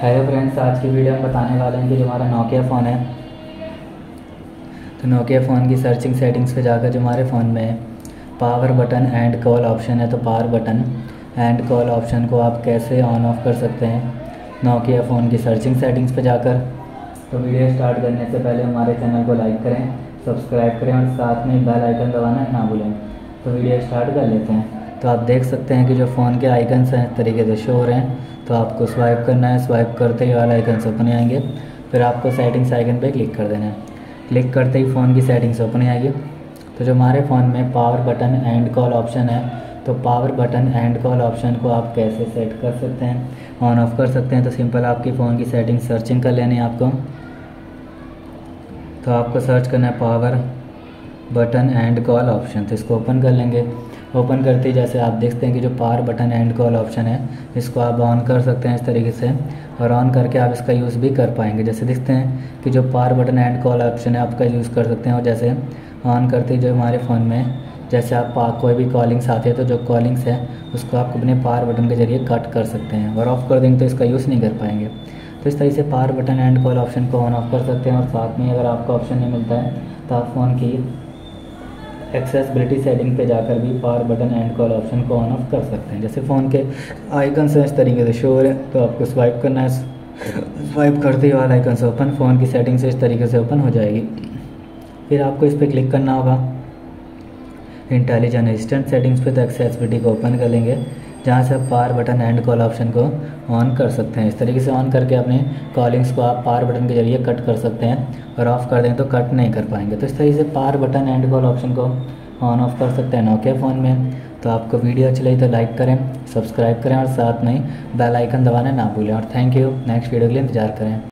Hello friends, आज की video में बताने वाले हैं कि जो हमारा नोकिया फ़ोन है, तो नोकिया फ़ोन की सर्चिंग सेटिंग्स पे जाकर जो हमारे फ़ोन में power button and call option है, तो power button and call option को आप कैसे ऑन ऑफ कर सकते हैं नोकिया फ़ोन की सर्चिंग सेटिंग्स पे जाकर। तो वीडियो स्टार्ट करने से पहले हमारे चैनल को लाइक करें, सब्सक्राइब करें और साथ में बेल आइकन दबाना ना भूलें। तो वीडियो स्टार्ट कर लेते हैं। तो आप देख सकते हैं कि जो फ़ोन के आइकन्स हैं इस तरीके से शो हो रहे हैं। तो आपको स्वाइप करना है, स्वाइप करते ही वाला आइकन्स ओपन आएंगे। फिर आपको सेटिंग्स आइकन पे क्लिक कर देना है। क्लिक करते ही फ़ोन की सेटिंग्स ओपन आएगी। तो जो हमारे फ़ोन में power button and call option है, तो power button and call option को आप कैसे सेट कर सकते हैं, ऑन ऑफ कर सकते हैं। तो सिंपल आपकी फ़ोन की सेटिंग सर्चिंग कर लेनी है आपको। तो आपको सर्च करना है power button and call option. तो इसको ओपन कर लेंगे। ओपन करते ही जैसे आप देखते हैं कि जो power button and call option है, इसको आप ऑन कर सकते हैं इस तरीके से, और ऑन करके आप इसका यूज़ भी कर पाएंगे। जैसे देखते हैं कि जो power button and call option है आपका यूज़ कर सकते हैं। और जैसे ऑन करते ही जो हमारे फ़ोन में जैसे आप कोई भी कॉलिंग्स आती है, तो जो कॉलिंग्स है उसको आप अपने पावर बटन के ज़रिए कट कर सकते हैं, और ऑफ़ कर देंगे तो इसका यूज़ नहीं कर पाएंगे। तो इस तरीके से power button and call option को ऑन ऑफ कर सकते हैं। और साथ में अगर आपको ऑप्शन नहीं मिलता है तो आप फ़ोन की एक्सेसिबिलिटी सेटिंग पे जाकर भी power button and call option को ऑन ऑफ कर सकते हैं। जैसे फ़ोन के आइकन से इस तरीके से शो हो रहे हैं, तो आपको स्वाइप करना है। स्वाइप करते ही वाला आइकन से ओपन, फ़ोन की सेटिंग से इस तरीके से ओपन हो जाएगी। फिर आपको इस पर क्लिक करना होगा इंटेलिजेंट असिस्टेंट सेटिंग्स पे। तो एक्सेसिबिलिटी को ओपन कर लेंगे, जहाँ से आप power button and call option को ऑन कर सकते हैं। इस तरीके से ऑन करके अपने कॉलिंग्स को आप पावर बटन के जरिए कट कर सकते हैं, और ऑफ़ कर दें तो कट नहीं कर पाएंगे। तो इस तरीके से power button and call option को ऑन ऑफ कर सकते हैं नोकिया फ़ोन में। तो आपको वीडियो अच्छी लगी तो लाइक करें, सब्सक्राइब करें और साथ में बेल आइकन दबाना ना भूलें। और थैंक यू। नेक्स्ट वीडियो के लिए इंतजार करें।